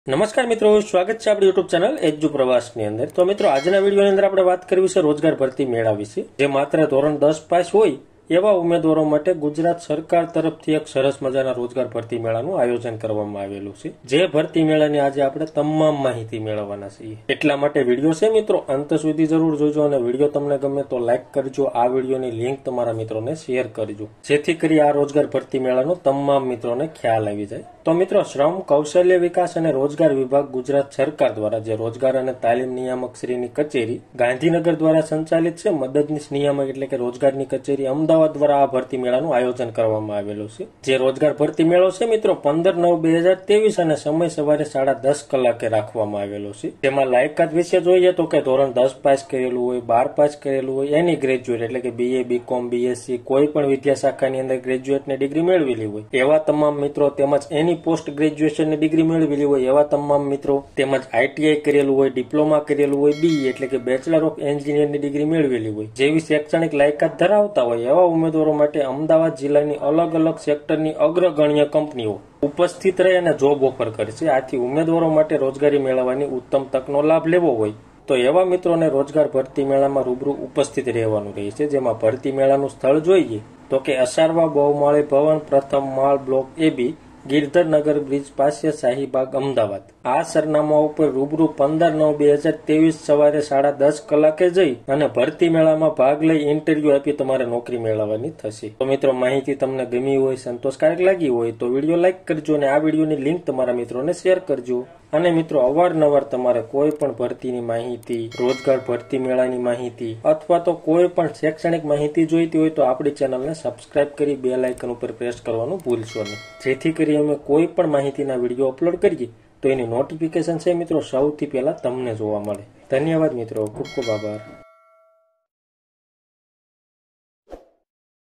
નમસ્કાર મિત્રો, સ્વાગત છે આપણી યુટ્યુબ ચેનલ એજ્યુ પ્રવાસની અંદર। તો મિત્રો, આજના વિડીયોની અંદર આપણે વાત કરવી છે રોજગાર ભરતી મેળા વિશે, જે માત્ર ધોરણ 10 પાસ હોય એવા ઉમેદવારો માટે ગુજરાત સરકાર તરફથી એક સરસ મજાના રોજગાર ભરતી મેળાનું આયોજન કરવામાં આવેલું છે। જે ભરતી મેળાની આજે આપણે તમામ માહિતી મેળવવાના છીએ, એટલા માટે વિડીયો છે મિત્રો અંત સુધી જરૂર જોજો, અને વિડીયો તમને ગમે તો લાઈક કરજો, આ વિડીયોની લિંક તમારા મિત્રોને શેર કરજો, જેથી કરી આ રોજગાર ભરતી મેળાનો તમામ મિત્રોને ખ્યાલ આવી જાય। તો મિત્રો, શ્રમ કૌશલ્ય વિકાસ અને રોજગાર વિભાગ ગુજરાત સરકાર દ્વારા જે રોજગાર અને તાલીમ નિયામક શ્રીની કચેરી ગાંધીનગર દ્વારા સંચાલિત છે, મદદનીશ નિયામક એટલે કે રોજગારની કચેરી અમદાવાદ દ્વારા આ ભરતી મેળાનું આયોજન કરવામાં આવેલું છે। જે રોજગાર ભરતી મેળો છે મિત્રો 15/9/2023 અને સમય સવારે 10:30 કલાકે રાખવામાં આવેલો છે। તેમાં લાયકાત વિશે જોઈએ તો કે ધોરણ 10 પાસ કરેલું હોય, 12 પાસ કરેલું હોય, એની ગ્રેજ્યુએટ એટલે કે BA, BCom, BSc કોઈ પણ વિદ્યા શાખાની અંદર ગ્રેજ્યુએટની ડિગ્રી મેળવેલી હોય એવા તમામ મિત્રો, તેમજ એની પોસ્ટ ગ્રેજ્યુએશનની ડિગ્રી મેળવેલી હોય એવા તમામ મિત્રો, તેમજ ITI કરેલું હોય, ડિપ્લોમા કરેલું હોય, BE એટલે કે બેચલર ઓફ એન્જિનિયરની ડિગ્રી મેળવેલી હોય જેવી શૈક્ષણિક લાયકાત ધરાવતા હોય એવા ઉમેદવારો માટે અમદાવાદ જિલ્લાની અલગ અલગ સેક્ટરની અગ્રગણ્ય કંપનીઓ ઉપસ્થિત રહી અને જોબ ઓફર કરશે। આથી ઉમેદવારો માટે રોજગારી મેળવવાની ઉત્તમ તકનો લાભ લેવો હોય તો એવા મિત્રોને રોજગાર ભરતી મેળામાં રૂબરૂ ઉપસ્થિત રહેવાનું રહેશે। જેમાં ભરતી મેળાનું સ્થળ જોઈએ તો કે અસારવા બહુમાળી ભવન, પ્રથમ માળ, બ્લોક AB, ગિરધરનગર બ્રિજ પાસે, શાહીબાગ, અમદાવાદ। આ સરનામા ઉપર રૂબરૂ 15/9/2023 સવારે 10:30 કલાકે જઈ અને ભરતી મેળામાં ભાગ લઈ ઇન્ટરવ્યુ આપી તમારે નોકરી મેળવવાની થશે। તો મિત્રો, માહિતી તમને ગમી હોય, સંતોષકારક લાગી હોય તો વિડીયો લાઈક કરજો અને આ વિડીયોની લિંક તમારા મિત્રોને શેર કરજો। અને મિત્રો, અવારનવાર તમારે કોઈ પણ ભરતીની માહિતી, રોજગાર ભરતી મેળાની માહિતી અથવા તો કોઈ પણ શૈક્ષણિક માહિતી જોઈતી હોય તો આપણી ચેનલને સબસ્ક્રાઇબ કરી બેલ આઇકન ઉપર પ્રેસ કરવાનું ભૂલશો નહીં, જેથી કરી અમે કોઈ પણ માહિતીના વિડીયો અપલોડ કરીએ તો એની નોટિફિકેશન છે મિત્રો સૌથી પહેલા તમને જોવા મળે। ધન્યવાદ મિત્રો, ખૂબ ખૂબ આભાર।